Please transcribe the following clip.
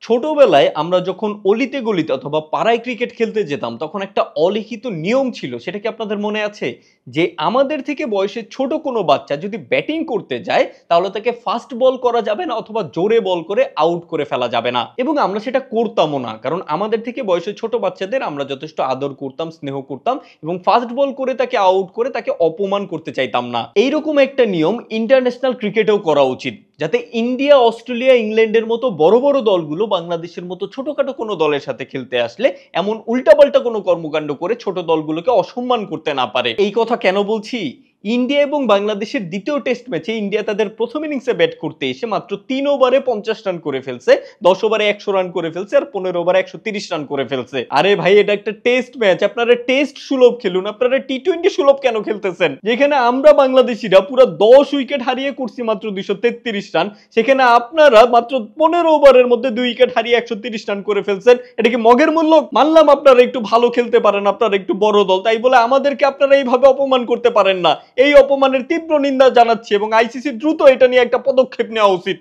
ছোটবেলায় আমরা যখন অলিতে গলিতে অথবা পাড়ায় ক্রিকেট খেলতে যেতাম তখন একটা অলিখিত নিয়ম ছিল, সেটা কি আপনাদের মনে আছে? যে আমাদের থেকে বয়সে ছোট কোনো বাচ্চা যদি ব্যাটিং করতে যায় তাহলে তাকে ফাস্ট বল করা যাবে না অথবা জোরে বল করে আউট করে ফেলা যাবে না, এবং আমরা সেটা করতামও না, কারণ আমাদের থেকে বয়সে ছোট বাচ্চাদের আমরা যথেষ্ট আদর করতাম, স্নেহ করতাম এবং ফাস্ট বল করে তাকে আউট করে তাকে অপমান করতে চাইতাম না। এইরকম একটা নিয়ম ইন্টারন্যাশনাল ক্রিকেটেও করা উচিত, যাতে ইন্ডিয়া, অস্ট্রেলিয়া, ইংল্যান্ডের মতো বড় বড় দলগুলো বাংলাদেশের মতো ছোটখাটো কোনো দলের সাথে খেলতে আসলে এমন উল্টাপাল্টা কোনো কর্মকাণ্ড করে ছোট দলগুলোকে অসম্মান করতে না পারে। এই কথা কেন বলছি? ইন্ডিয়া এবং বাংলাদেশের দ্বিতীয় টেস্ট ম্যাচে ইন্ডিয়া তাদের প্রথম ইনিংসে ব্যাট করতে এসে মাত্র ৩ ওভারে ৫০ রান করে ফেলছে, ১০ ওভারে ১০০ রান করে ফেলছে আর ১৫ ওভারে ১৩০ রান করে ফেলছে। আরে ভাই, এটা একটা টেস্ট ম্যাচ, আপনারা টেস্ট সুলভ খেলুন, আপনারা টি-20 সুলভ কেন খেলতেছেন? যেখানে আমরা বাংলাদেশিরা পুরো ১০ উইকেট হারিয়ে করছি মাত্র ২৩৩ রান, সেখানে আপনারা মাত্র ১৫ ওভারের মধ্যে ২ উইকেট হারিয়ে ১৩০ রান করে ফেলছেন। এটা কি মগের মূল্য? মানলাম আপনারা একটু ভালো খেলতে পারেন, আপনারা একটু বড় দল, তাই বলে আমাদেরকে আপনারা এইভাবে অপমান করতে পারেন না। এই অপমানের তীব্র নিন্দা জানাচ্ছি এবং আইসিসি দ্রুত এটা নিয়ে একটা পদক্ষেপ নেওয়া উচিত।